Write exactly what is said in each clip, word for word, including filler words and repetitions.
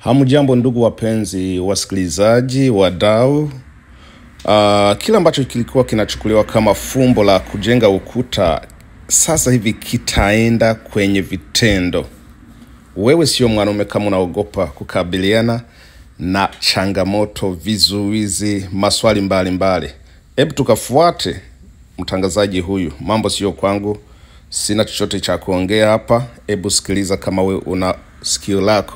Hamujambo ndugu wapenzi, wasikilizaji, wadau. Uh, kila ambacho kilikuwa kinachukuliwa kama fumbo la kujenga ukuta sasa hivi kitaenda kwenye vitendo. Wewe sio mwanaume kama unaogopa kukabiliana na changamoto, vizuizi, maswali mbali mbali. Hebu tukafuate mtangazaji huyu. Mambo sio kwangu, sina chochote cha kuongea hapa. Hebu sikiliza kama wewe una sikio lako.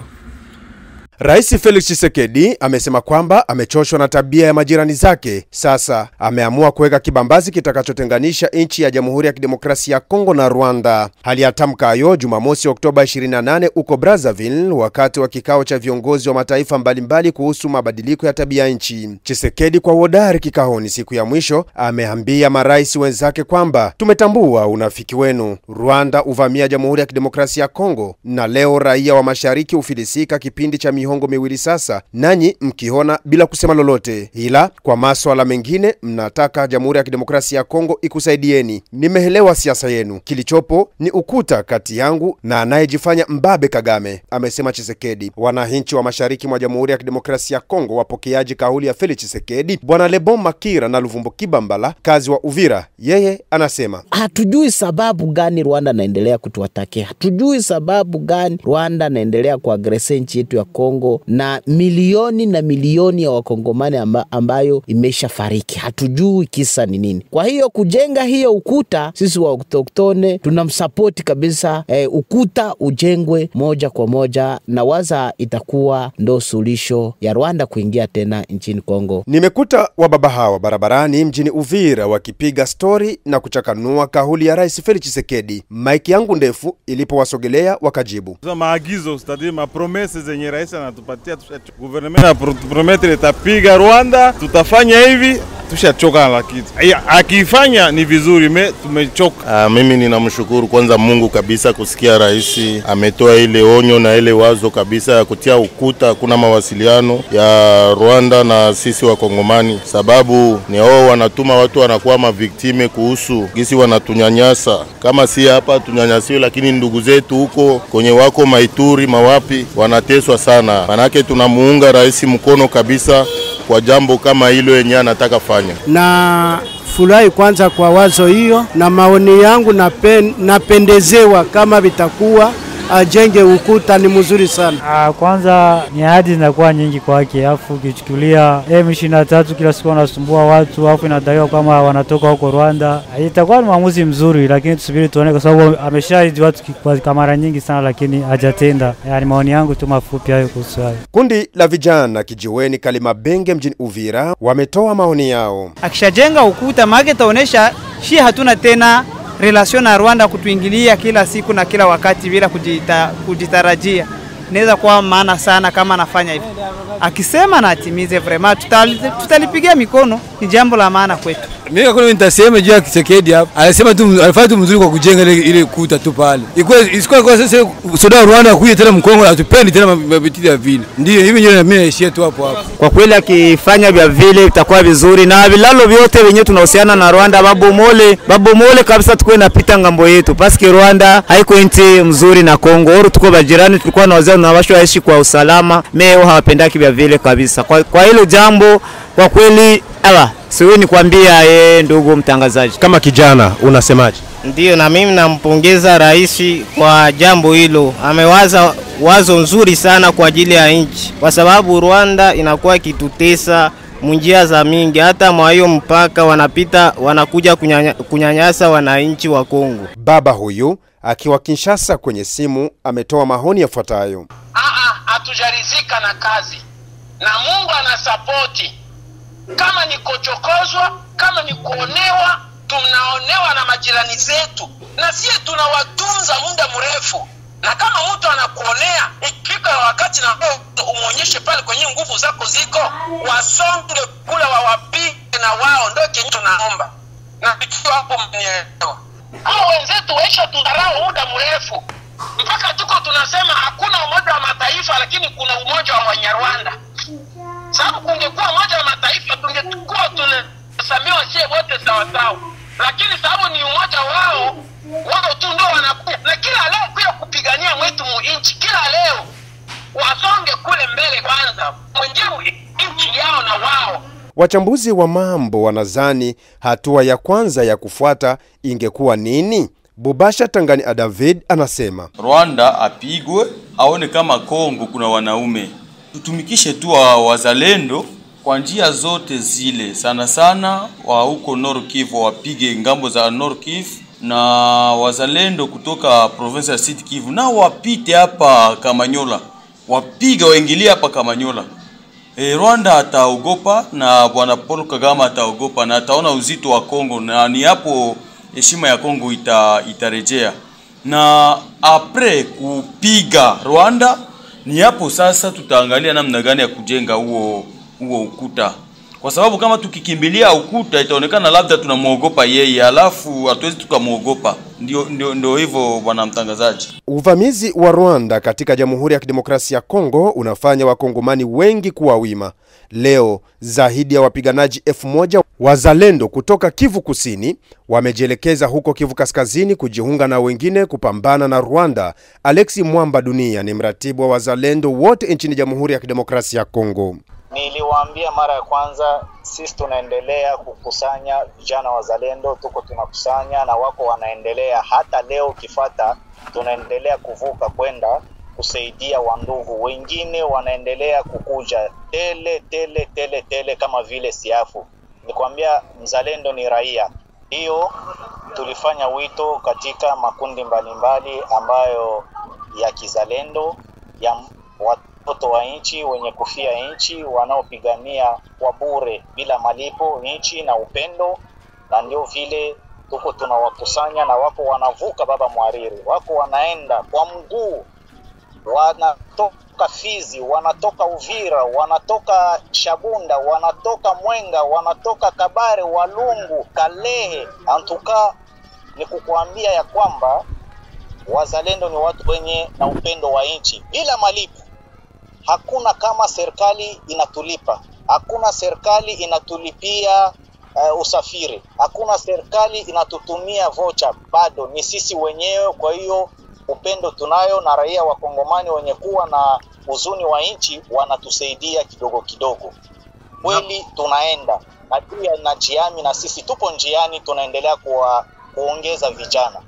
Rais Felix Tshisekedi amesema kwamba amechoshwa na tabia ya majirani zake. Sasa ameamua kuweka kibambazi kitakachotenganisha nchi ya Jamhuri ya Kidemokrasia ya Kongo na Rwanda. Hali ya tamka hayo Jumamosi Oktoba ishirini na nane uko Brazzaville wakati wa kikao cha viongozi wa mataifa mbalimbali kuhusu mabadiliko ya tabia nchi. Tshisekedi kwa hodari kikaoni siku ya mwisho ameambia marais wenzake kwamba tumetambua unafiki wenu. Rwanda uvamia Jamhuri ya Kidemokrasia ya Kongo na leo raia wa mashariki ufilisika kipindi cha hongo miwili sasa, nanyi mkiona bila kusema lolote. Ila kwa masuala mengine mnataka Jamhuri ya Kidemokrasia ya Kongo ikusaidieni. Nimehelewa siasa yenu. Kilichopo ni ukuta kati yangu na anayejifanya mbabe Kagame, amesema Tshisekedi. Wananchi wa mashariki mwa Jamhuri ya Kidemokrasia ya Kongo wapokeaji kauli ya Felix Tshisekedi. Bwana Lebon Makira na Luvumbo Kibambala, kazi wa Uvira, yeye anasema hatujui sababu gani Rwanda naendelea kutuatakia. Hatujui sababu gani Rwanda naendelea kuagrese nchi yetu ya Kongo na milioni na milioni ya wakongomani amba, ambayo imesha fariki. Hatujui kisa ni nini. Kwa hiyo kujenga hiyo ukuta, sisi wa autoktone tunamsupport kabisa. eh, ukuta ujengwe moja kwa moja na waza itakuwa ndo suluhisho ya Rwanda kuingia tena nchini Kongo. Nimekuta wababa hawa barabarani mjini Uvira wakipiga story na kuchakanua kauli ya Rais Felix Tshisekedi. Mike yangu ndefu ilipowasogelea wakajibu. Za maagizo, c'est-à-dire ma promesse zenye rais anatupatia, gouvernement na promettre itapiga Rwanda, tutafanya hivi, tushachoka na kitu. Akifanya ni vizuri, me tumechoka. Uh, mimi ninamshukuru kwanza Mungu kabisa kusikia rais ametoa ile onyo na ile wazo kabisa ya kutia ukuta. Kuna mawasiliano ya Rwanda na sisi wa Kongomani, sababu ni wao wanatuma watu wanakuwa maviktime kuhusu gisi wanatunyanyasa. Kama si hapa tunyanyasiwe, lakini ndugu zetu huko kwenye wako Maituri mawapi wanateswa sana. Manake tunamuunga rais mkono kabisa kwa jambo kama hilo yenye anataka fanya. Na furahi kwanza kwa wazo hiyo, na maoni yangu napen, napendezewa kama vitakuwa ajenge ukuta ni mzuri sana. Ah, kwanza ni ahadi zinakuwa nyingi kwake, afu kichukulia M ishirini na tatu kila siku wanasumbua watu, afu inadaiwa kama wanatoka huko Rwanda. Itakuwa ni maamuzi mzuri, lakini tusubiri tuone kwa sababu ameshaidi watu kwa mara nyingi sana lakini hajatenda. Yaani maoni yangu tu mafupi hayo kuhusu hayo. Kundi la vijana kijiweni Kalima Benge mjini Uvira wametoa maoni yao. Akishajenga ukuta maana itaonesha shi hatuna tena relation na Rwanda kutuingilia kila siku na kila wakati bila kujita, kujitarajia. Inaweza kuwa maana sana kama anafanya hivi. Akisema na atimize vraiment tutalipigia mikono, ni jambo la maana kwetu. Mimi kwa nitasema juu ya Tshisekedi hapa. Alisema tu alifanya tu mzuri kwa kujenga ile ile kuta tu pale. Ilikuwa isikuwa kwa sasa soda Rwanda kuja tena Mkongo atupendi tena mabitidi ya vile. Ndio hivi nyewe mimi naishia tu hapo hapo. Kwa kweli akifanya vya vile itakuwa vizuri, na vilalo vyote wenyewe tunahusiana na Rwanda babomole babomole kabisa, tukue napita ngambo yetu paske Rwanda haiko nchi mzuri na Kongo. Oro tuko bajirani, tulikuwa na wazee na washo waishi kwa usalama, meo hawapendaki vya vile kabisa. Kwa, kwa hilo jambo kwa kweli ala siwe ni kuambia eh, ndugu mtangazaji. Kama kijana unasemaje? Ndio, na mimi nampongeza rais kwa jambo hilo. Amewaza wazo nzuri sana kwa ajili ya nchi, kwa sababu Rwanda inakuwa kitutesa munjia za mingi, hata mwa hiyo mpaka wanapita wanakuja kunyanya, kunyanyasa wananchi wa Kongo. Baba huyu akiwa Kinshasa kwenye simu ametoa maoni yafuatayo. Ah, hatujarizika na kazi na Mungu anasapoti. Kama ni kuchokozwa, kama ni kuonewa, tunaonewa na majirani zetu, na sisi tunawatunza muda mrefu. Na kama mtu anakuonea, ikifika wakati na umuonyeshe pale kwenye nguvu zako ziko, wasonge kule wawapige na wao, ndio kenye tunaomba. Na ikiwa hapo mnielewa. Hao wenzetu waisha tudharau muda mrefu. Mpaka tuko tunasema hakuna umoja wa mataifa lakini kuna umoja wa Wanyarwanda. Sababu kungekuwa umoja wa mataifa tungekuwa tunasamewa sie wote sawa sawa. Lakini sababu ni umoja wao, wao tu ndio wanakuja. Na kila leo kuja kupigania mwetu mu inchi, kila leo wasonge kule mbele. Rwanda mwenyewe nchi yao na wao. Wachambuzi wa mambo wanadhani hatua ya kwanza ya kufuata ingekuwa nini? Bubasha Tangani a David anasema Rwanda apigwe, aone kama Kongo kuna wanaume. Tutumikishe tu wa wazalendo kwa njia zote zile, sana sana wa huko Nord Kivu wapige ngambo za Nord Kivu, na wazalendo kutoka province ya Sud Kivu na wapite hapa Kamanyola, wapiga waingilia hapa Kamanyola. E, Rwanda ataogopa na bwana Paul Kagame ataogopa na ataona uzito wa Kongo, na ni hapo heshima ya Kongo ita, itarejea. Na apre kupiga Rwanda, ni hapo sasa tutaangalia namna gani ya kujenga huo huo ukuta. Kwa sababu kama tukikimbilia ukuta itaonekana labda tunamuogopa yeye, alafu hatuwezi tukamuogopa. Ndio ndio ndio hivyo bwana mtangazaji. Uvamizi wa Rwanda katika Jamhuri ya Kidemokrasia ya Kongo unafanya wakongomani wengi kuwa wima. Leo zaidi ya wapiganaji elfu moja wazalendo kutoka Kivu Kusini wamejielekeza huko Kivu Kaskazini kujiunga na wengine kupambana na Rwanda. Alexi Mwamba Dunia ni mratibu wa wazalendo wote nchini Jamhuri ya Kidemokrasia ya Kongo. Niliwaambia mara ya kwanza, sisi tunaendelea kukusanya vijana wazalendo, tuko tunakusanya na wako wanaendelea. Hata leo kifata tunaendelea kuvuka kwenda kusaidia wandugu wengine, wanaendelea kukuja tele tele tele tele kama vile siafu. Nikwambia mzalendo ni raia. Hiyo tulifanya wito katika makundi mbalimbali ambayo ya kizalendo ya watoto wa nchi wenye kufia nchi, wanaopigania kwa bure bila malipo nchi na upendo. Na ndio vile tuko tunawakusanya na wako wanavuka baba Mwariri, wako wanaenda kwa mguu, wanatoka Fizi, wanatoka Uvira, wanatoka Shabunda, wanatoka Mwenga, wanatoka Kabare, Walungu, Kalehe. Antuka ni kukuambia ya kwamba wazalendo ni watu wenye na upendo wa nchi bila malipo. Hakuna kama serikali inatulipa, hakuna serikali inatulipia uh, usafiri, hakuna serikali inatutumia vocha, bado ni sisi wenyewe. Kwa hiyo upendo tunayo, na raia wa Kongomani wenye kuwa na huzuni wa nchi wanatusaidia kidogo kidogo. Kweli tunaenda na pia na jiami, na sisi tupo njiani tunaendelea kuwa, kuongeza vijana.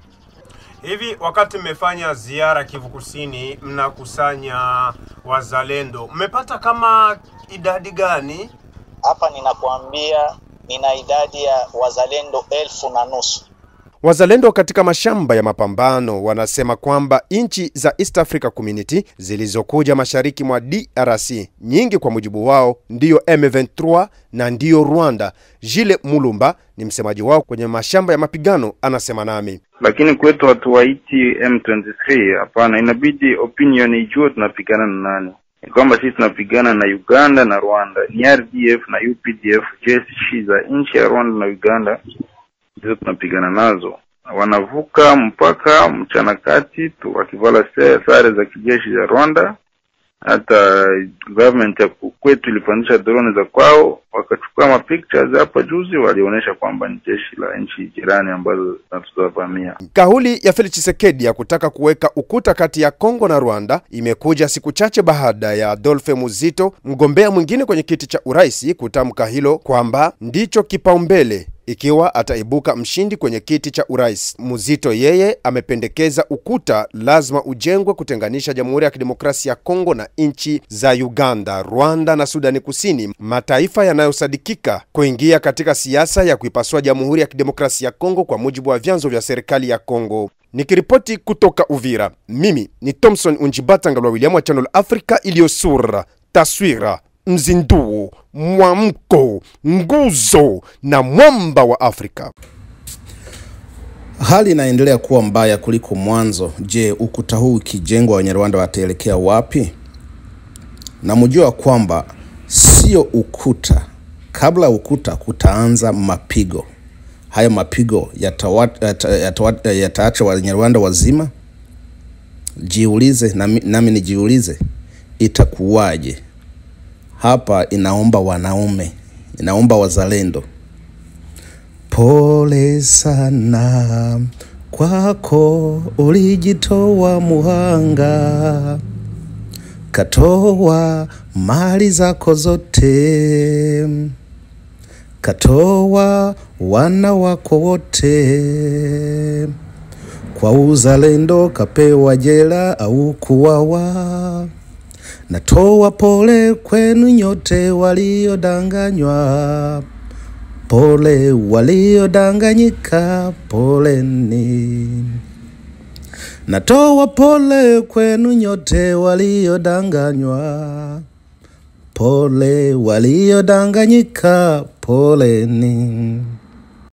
Hivi wakati mmefanya ziara Kivu Kusini, mnakusanya wazalendo, mmepata kama idadi gani? Hapa ninakuambia nina idadi ya wazalendo elfu na nusu. Wazalendo katika mashamba ya mapambano wanasema kwamba nchi za East Africa Community zilizokuja mashariki mwa D R C nyingi kwa mujibu wao ndiyo M ishirini na tatu na ndiyo Rwanda. Jile Mulumba ni msemaji wao kwenye mashamba ya mapigano, anasema nami. Lakini kwetu watu waiti M ishirini na tatu, hapana, inabidi opinion ijue tunapigana na nani. Ni kwamba sisi tunapigana na Uganda na Rwanda, ni R D F na U P D F, jeshi za nchi ya Rwanda na Uganda ndizo tunapigana nazo. Wanavuka mpaka mchana kati tu wakivala sare za kijeshi za Rwanda. Hata government ya kwetu ilipandisha drone za kwao, wakachukua ma pictures hapa juzi, walionyesha kwamba ni jeshi la nchi jirani ambazo tunatuzavamia. Kauli ya Felix Tshisekedi ya kutaka kuweka ukuta kati ya Kongo na Rwanda imekuja siku chache baada ya Adolphe Muzito, mgombea mwingine kwenye kiti cha urais, kutamka hilo kwamba ndicho kipaumbele ikiwa ataibuka mshindi kwenye kiti cha urais. Muzito yeye amependekeza ukuta lazima ujengwe kutenganisha Jamhuri ya Kidemokrasia ya Kongo na nchi za Uganda, Rwanda na Sudani Kusini, mataifa yanayosadikika kuingia katika siasa ya kuipasua Jamhuri ya Kidemokrasia ya Kongo kwa mujibu wa vyanzo vya serikali ya Kongo. Nikiripoti kutoka Uvira, mimi ni Thompson Unjibatanga wa William wa Channel Africa, iliyosura taswira, mzinduo, mwamko, nguzo na mwamba wa Afrika. Hali inaendelea kuwa mbaya kuliko mwanzo. Je, ukuta huu ukijengwa Wanyarwanda wataelekea wapi? Na mjua kwamba sio ukuta, kabla ukuta kutaanza mapigo. Hayo mapigo yataacha yata Wanyarwanda wazima? Jiulize, nami, nami nijiulize, itakuwaje? Hapa inaomba wanaume, inaomba wazalendo. Pole sana kwako ulijitoa muhanga, katoa mali zako zote, katoa wana wako wote, kwa uzalendo kapewa jela au kuwawa. Natoa pole kwenu nyote waliodanganywa, pole waliodanganyika, poleni. Natoa pole kwenu nyote waliodanganywa, pole waliodanganyika, poleni.